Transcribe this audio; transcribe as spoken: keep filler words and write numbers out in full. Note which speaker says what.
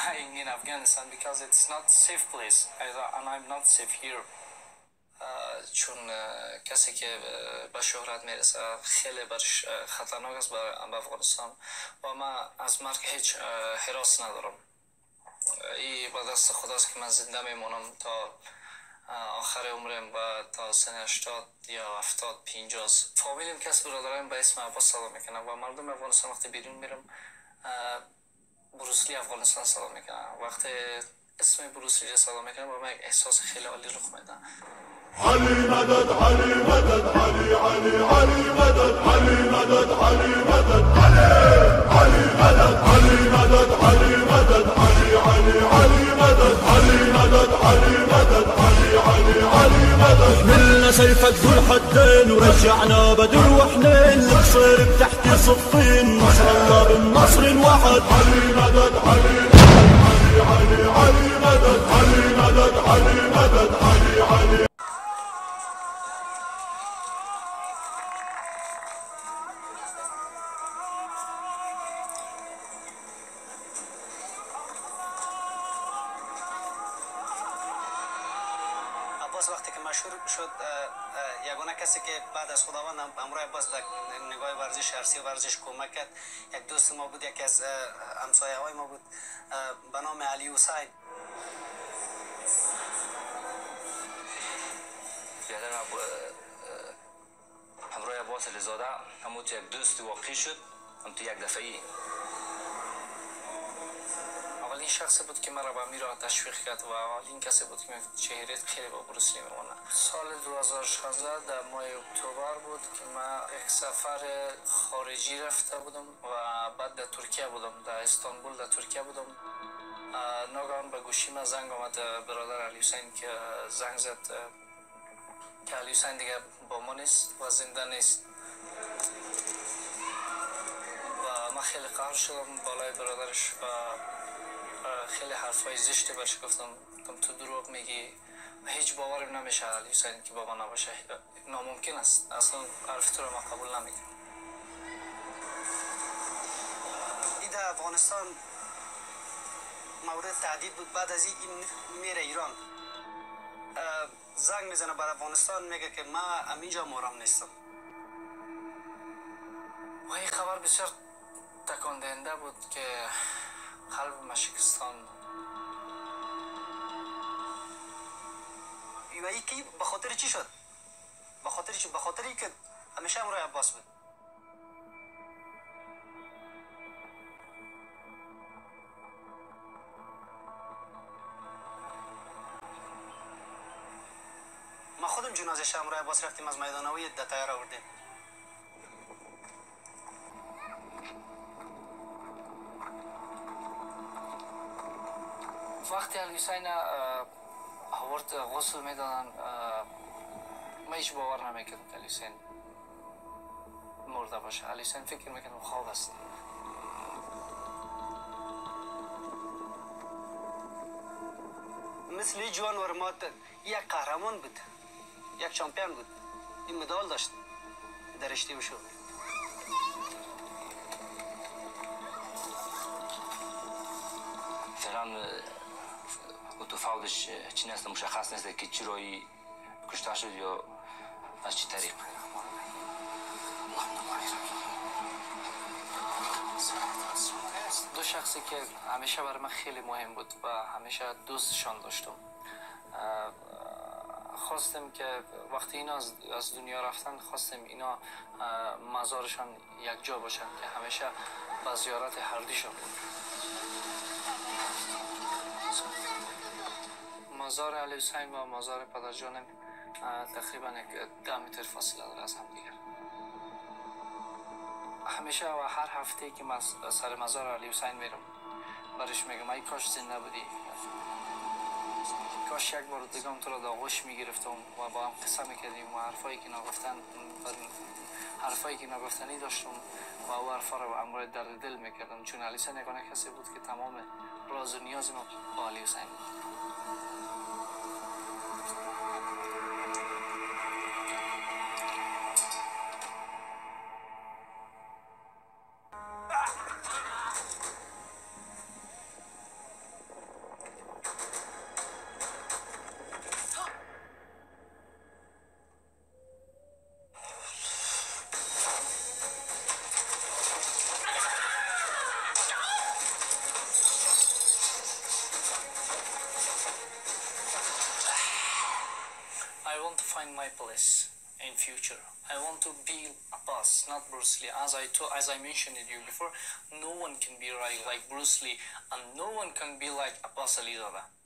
Speaker 1: dying in Afghanistan because it's not safe place and I'm not safe here. چون کسی که به شهرت میرسه خیلی برش خطرناک است به افغانستان و من از مرگ هیچ هراس ندارم. این به دست خداست که من زنده میمونم تا آخر عمرم و تا سن هشتاد یا هفتاد پنجاه. فامیلیم کسی برادرم به اسم عباس صدا میکنم و مردم افغانستان وقتی بیرون میرم بروسلی افغانستان صدا میکنم. وقتی اسم بروسلی صدا میکنم و من احساس خیلی عالی رخ میده.
Speaker 2: علي مدد علي مدد علي علي علي مدد علي مدد علي مدد علي علي مدد علي مدد علي مدد علي علي علي مدد علي مدد علي مدد علي علي علي مدد حملنا سيفك ذو الحدين ورجعنا بدر وحنين نصير بتحت صفين نصر الله بالنصر الوحد علي مدد علي مدد علي علي علي مدد علي مدد علي مدد علي علي
Speaker 3: وقتی که مشهور شد یگانه کسی که بعد از خداوند امروز باز در نگاه ورزش ارسی و ورزش کمک کرد یک دوست ما بود، یکی از همسایه های ما بود به نام علی حسین.
Speaker 4: یادم امروز عباس علیزاده همون یک دوست واقعی شد هم تو یک دفعی.
Speaker 1: اولین شخصی بود که مرا به میرا تشویق کرد و اولین کسی بود که چهرهت خیلی با بروسلی میمونه. سال دو هزار و شانزده در ماه اکتبر بود که من یک سفر خارجی رفته بودم و بعد در ترکیه بودم، در استانبول در ترکیه بودم. ناگهان به گوشی من زنگ آمد برادر علی حسین که زنگ زد که علی حسین دیگه با ما نیست و زنده نیست و من خیلی قهر شدم بالای برادرش و خیلی حرفای زشتی برش گفتم. گفتم تو دروغ میگی و هیچ باورم نمیشه علی حسین که بابا نباشه، ناممکن است، اصلا حرف تو رو من قبول نمیکنم.
Speaker 3: این در افغانستان مورد تهدید بود. بعد از این میره ایران زنگ میزنه بر افغانستان میگه که من همینجا مورم نیستم
Speaker 1: و این خبر بسیار تکان دهنده بود که قلب ما شکستان.
Speaker 3: و این که به خاطر چی شد؟ به خاطر چی؟ به خاطر که همیشه امروز عباس بود. ما خودم جنازه شمرو عباس رفتیم از میدان هویت در طیاره آوردیم.
Speaker 1: وقتی علی حسین آورد غسل میدادن ما هیچ باور نمیکردم که علی حسین مرده باشه. علی حسین فکر میکردم خواب است.
Speaker 3: مثل جوان ورمات یک قهرمان بود، یک چمپیون بود. این مدال داشت در رشته وشو.
Speaker 4: فعلا متفاوتش چی نیست، مشخص نیست که چرایی کشته شد یا از چی طریق.
Speaker 1: دو شخصی که همیشه برای من خیلی مهم بود و همیشه دوستشان داشتم. خواستم که وقتی اینا از دنیا رفتن خواستم اینا مزارشان یک جا باشن که همیشه با زیارت هر دوشان بود. مزار علی حسین و مزار پدرجانم تقریبا یک ده متر فاصله داره از هم دیگر. همیشه و هر هفته که من سر مزار علی حسین میرم برش میگم ای کاش زنده بودی، کاش یک بار دیگه هم تو را در آغوش میگرفتم و با هم قصه میکردیم و حرفایی که نگفتن حرفایی که نگفتنی داشتم و او حرفا را امروز درد دل میکردم، چون علی حسین یگانه کسی بود که تمام راز و نیاز ما با علی حسین بود. find my place in future. I want to be Abbas, not Bruce Lee. As I to, as I mentioned to you before, no one can be like, like Bruce Lee, and no one can be like Abbas Ali Zada.